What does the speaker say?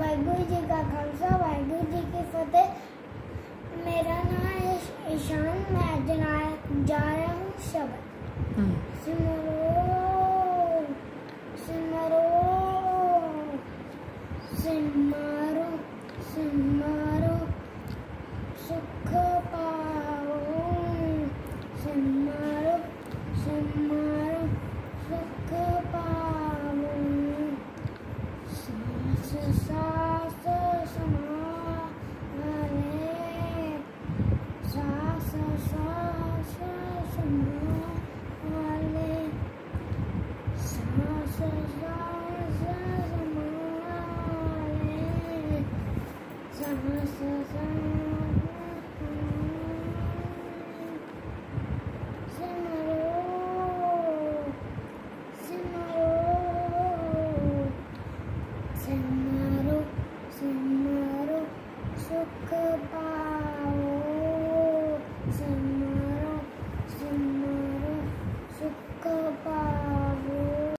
वाहिगुरु जी का खालसा वाहिगुरु जी की फतेह। मेरा नाम है ईशान। मैं आज जा रहा हूँ शब्द। सिमरो सिमरो सिमरो सिमरो सुख पाओ। सिमरो सिमरो सुख पाओ। सास सास संभाले। सास सास संभाले। सास सास संभाले। सास सास